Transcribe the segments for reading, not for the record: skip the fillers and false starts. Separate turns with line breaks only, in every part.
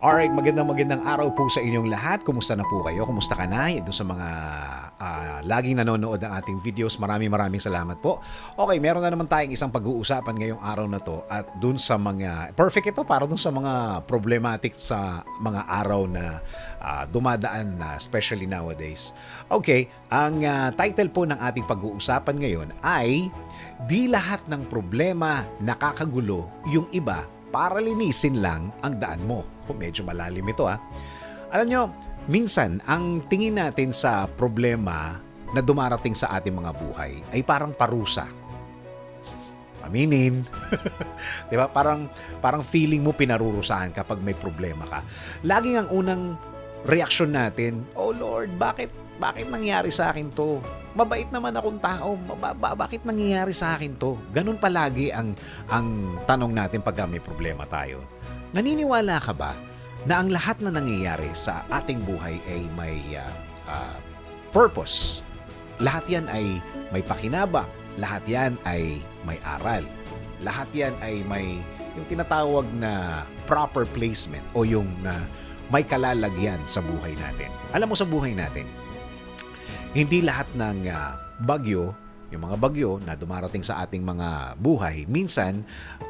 Alright, magandang araw po sa inyong lahat. Kumusta na po kayo? Kumusta ka na? Ito sa mga laging nanonood ng ating videos. Maraming salamat po. Okay, meron na naman tayong isang pag-uusapan ngayong araw na to. At dun sa mga, perfect ito para dun sa mga problematic sa mga araw na dumadaan na, especially nowadays. Okay, ang title po ng ating pag-uusapan ngayon ay di lahat ng problema nakakagulo, yung iba para linisin lang ang daan mo. Medyo malalim ito ha. Alam nyo, minsan ang tingin natin sa problema na dumarating sa ating mga buhay ay parang parusa. Aminin. 'Di ba? Parang feeling mo pinarurusahan kapag may problema ka. Laging ang unang reaksyon natin, "Oh Lord, bakit nangyari sa akin 'to? Mabait naman akong tao. Bakit nangyayari sa akin 'to?" Ganun palagi ang tanong natin pag may problema tayo. Naniniwala ka ba na ang lahat na nangyayari sa ating buhay ay may purpose? Lahat yan ay may pakinabang. Lahat yan ay may aral. Lahat yan ay may yung tinatawag na proper placement o yung may kalalagyan sa buhay natin. Alam mo, sa buhay natin, hindi lahat ng bagyo, yung mga bagyo na dumarating sa ating mga buhay, minsan,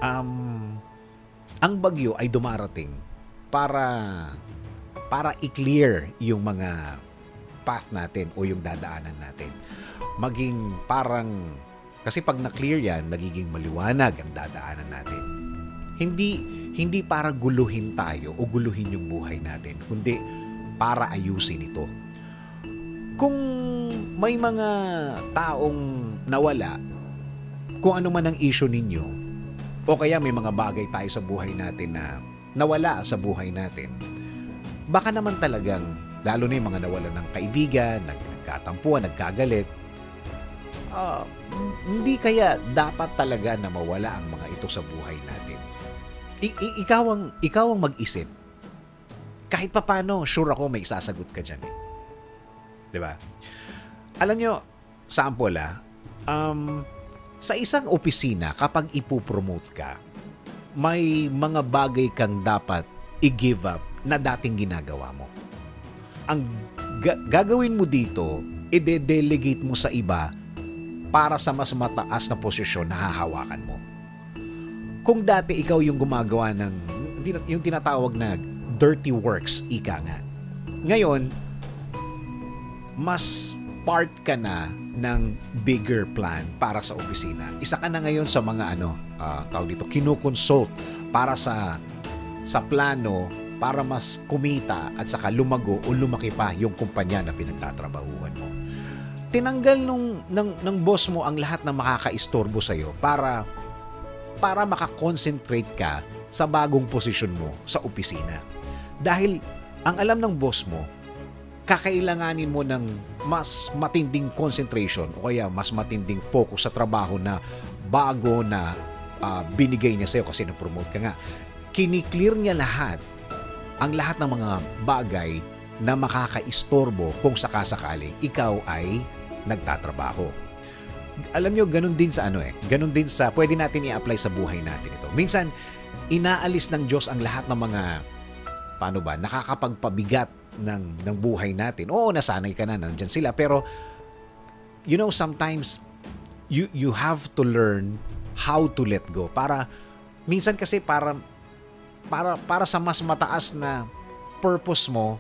ang bagyo ay dumarating para i-clear yung mga path natin o yung dadaanan natin. Maging parang, kasi pag na-clear yan, nagiging maliwanag ang dadaanan natin. Hindi para guluhin tayo o guluhin yung buhay natin, kundi para ayusin ito. Kung may mga taong nawala, kung ano man ang issue ninyo, o kaya may mga bagay tayo sa buhay natin na nawala sa buhay natin, baka naman talagang, lalo na yung mga nawala ng kaibigan, nagkatampuan, nagkagalit, hindi kaya dapat talaga na mawala ang mga ito sa buhay natin. Ikaw ang mag-isip. Kahit papano, sure ako may isasagot ka dyan. Diba? Alam nyo, sample sa isang opisina, kapag ipopromote ka, may mga bagay kang dapat i-give up na dating ginagawa mo. Ang gagawin mo dito, i-delegate mo sa iba para sa mas mataas na posisyon na hahawakan mo. Kung dati ikaw yung gumagawa ng yung tinatawag na dirty works, ika nga. Ngayon, mas part ka na ng bigger plan para sa opisina. Isa ka na ngayon sa mga tawag dito, kinukonsult para sa plano para mas kumita at saka lumago o lumaki pa yung kumpanya na pinagtatrabahuhan mo. Tinanggal ng boss mo ang lahat na makakaistorbo sa'yo para makakonsentrate ka sa bagong posisyon mo sa opisina. Dahil ang alam ng boss mo, kakailanganin mo ng mas matinding concentration o kaya mas matinding focus sa trabaho na bago na binigay niya sa'yo kasi na-promote ka nga. Kiniklear niya ang lahat ng mga bagay na makakaistorbo kung sakasakaling ikaw ay nagtatrabaho. Alam nyo, ganun din sa ganun din sa, pwede natin i-apply sa buhay natin ito. Minsan, inaalis ng Diyos ang lahat ng mga, nakakapagpabigat ng buhay natin. Oo, nasanay ka na, nandyan sila. Pero, sometimes, you have to learn how to let go. Minsan kasi para sa mas mataas na purpose mo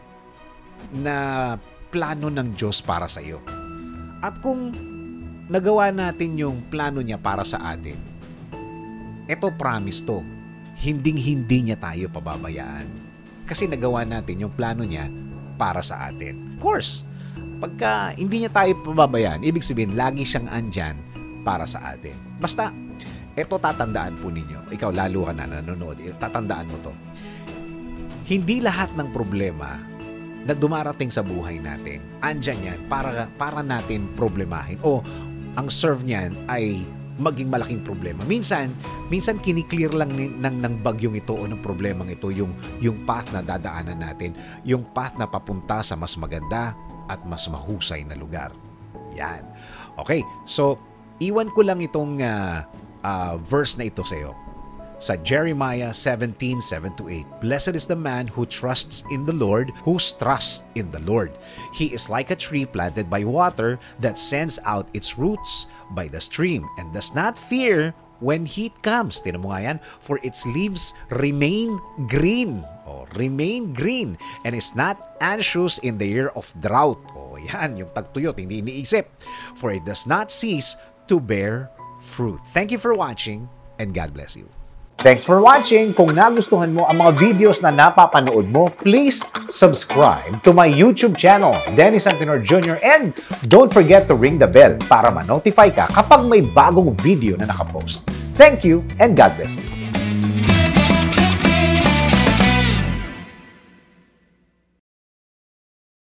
na plano ng Diyos para sa iyo. At kung nagawa natin yung plano niya para sa atin, eto promise to, hinding-hindi niya tayo pababayaan. Kasi nagawa natin yung plano niya para sa atin. Of course, pagka hindi niya tayo pababayaan, ibig sabihin, lagi siyang andyan para sa atin. Basta, eto tatandaan po ninyo, ikaw lalo ka na nanonood, tatandaan mo to. Hindi lahat ng problema na dumarating sa buhay natin, andyan yan para natin problemahin. O ang serve niyan ay maging malaking problema. Minsan kiniklear lang ng bagyong ito o ng problemang ito yung path na dadaanan natin, yung path na papunta sa mas maganda at mas mahusay na lugar. Yan. Okay, so iwan ko lang itong verse na ito sa iyo. sa Jeremiah 17:7-8. Blessed is the man who trusts in the Lord, whose trust in the Lord. He is like a tree planted by water that sends out its roots by the stream and does not fear when heat comes. Tinan mo nga yan, for its leaves remain green. Remain green and is not anxious in the year of drought. Yan, yung tagtuyot, hindi iniisip. For it does not cease to bear fruit. Thank you for watching and God bless you.
Thanks for watching. Kung nagustuhan mo ang mga videos na napapanood mo, please subscribe to my YouTube channel, Dennis Antenor Jr. And don't forget to ring the bell para ma-notify ka kapag may bagong video na nakapost. Thank you and God bless you.